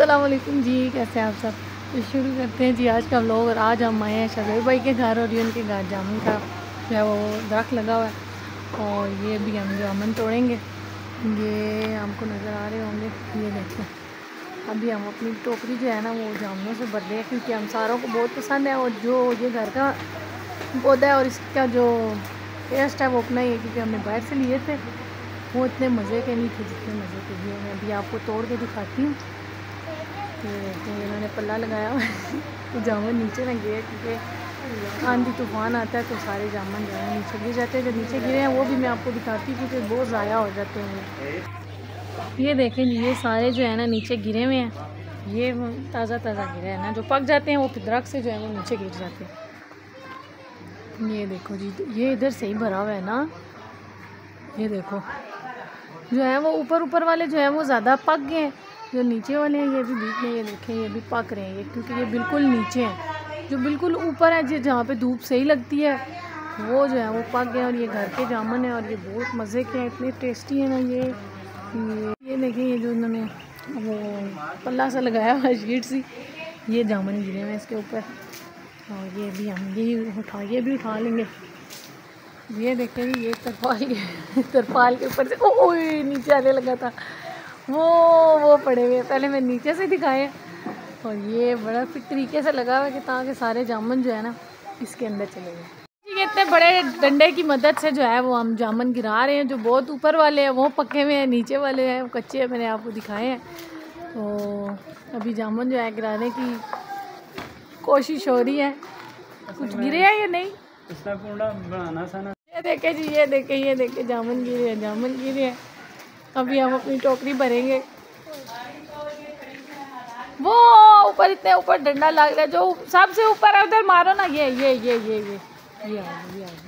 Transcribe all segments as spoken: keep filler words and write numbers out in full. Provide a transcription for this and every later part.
अस्सलाम वालेकुम जी, कैसे हैं आप सब। तो शुरू करते हैं जी आज का व्लॉग। और आज हम आए हैं शज़ेब भाई के घर और ये उनके घर जामुन का जो है वो दरख्त लगा हुआ है और ये भी हम जामुन तोड़ेंगे। ये हमको नज़र आ रहे होंगे, ये देखते हैं। अभी हम अपनी टोकरी जो है ना वो जामुनों से भर दें क्योंकि हम सारों को बहुत पसंद है और जो ये घर का पौधा है और इसका जो टेस्ट है वो अपना ही है क्योंकि हमने बाहर से लिए थे, वो इतने मज़े के नहीं थे जितने मज़े के लिए। मैं अभी आपको तोड़ के दिखाती हूँ। तो इन्होंने पल्ला लगाया हुआ तो जामुन नीचे ना गिरे क्योंकि आंधी तूफान आता है तो सारे जामुन जो है नीचे गिर जाते हैं। जो नीचे गिरे हैं वो भी मैं आपको दिखाती हूँ क्योंकि बहुत ज़ाया हो जाते हैं। ये देखें जी, ये सारे जो है ना नीचे गिरे हुए हैं। ये ताज़ा ताज़ा गिरे हैं ना, जो पक जाते हैं वो दरख्त से जो है वो नीचे गिर जाते हैं। ये देखो जी, ये इधर से ही भरा हुआ है ना। ये देखो जो है वो ऊपर ऊपर वाले जो है वो ज़्यादा पक गए हैं, जो नीचे वाले हैं ये भी बीच में ये देखें ये भी पक रहे हैं ये क्योंकि ये बिल्कुल नीचे हैं। जो बिल्कुल ऊपर है जो जहाँ पे धूप सही लगती है वो जो है वो पक गए और ये घर के जामुन है और ये बहुत मज़े के हैं, इतने टेस्टी है ना। ये ये, ये देखें ये जो उन्होंने वो पल्ला सा लगाया हुआ शीट सी, ये जामुन गिरे हुए इसके ऊपर और ये भी हम ये उठा ये भी उठा लेंगे। ये देखें ये तरपाल के तरपाल के ऊपर से ओ नीचे आने लगा था वो वो पड़े हुए। पहले मैं नीचे से दिखाए और ये बड़ा फिट तरीके से लगा हुआ है कि ताकि सारे जामुन जो है ना इसके अंदर चले गए। इतने बड़े डंडे की मदद से जो है वो हम जामुन गिरा रहे हैं। जो बहुत ऊपर वाले हैं वो पके हुए हैं, नीचे वाले हैं वो कच्चे हैं, मैंने आपको दिखाए हैं। तो अभी जामुन जो है गिराने की कोशिश हो रही है। कुछ गिरे हैं या नहीं बनाना था ना। ये देखे जी, ये देखे ये देखे जामुन गिरे हैं, जामुन गिरे हैं। अभी हम अपनी टोकरी भरेंगे। वो ऊपर इतने ऊपर डंडा लग रहा है, जो सबसे ऊपर है उधर मारो ना। ये ये ये ये ये ये आ ये आ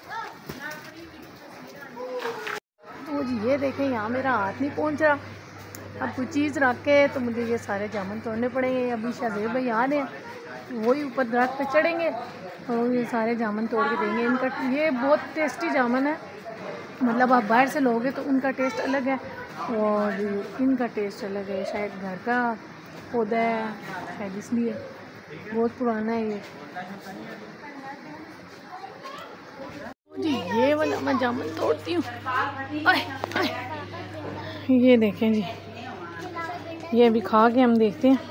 तो जी ये देखें यहाँ मेरा हाथ नहीं पहुँच रहा। अब कुछ चीज़ रख के तो मुझे ये सारे जामुन तोड़ने पड़ेंगे। अभी शज़ेब भाई आ रहे हैं, वही ऊपर दरख्त पे चढ़ेंगे और ये सारे जामुन तोड़ के देंगे। इनका ये बहुत टेस्टी जामुन है, मतलब आप बाहर से लोगे तो उनका टेस्ट अलग है और इनका टेस्ट अलग है। शायद घर का पौधा है शायद इसलिए बहुत पुराना है ये जी। ये वाला मैं जामुन तोड़ती हूँ। ये देखें जी, ये अभी खा के हम देखते हैं।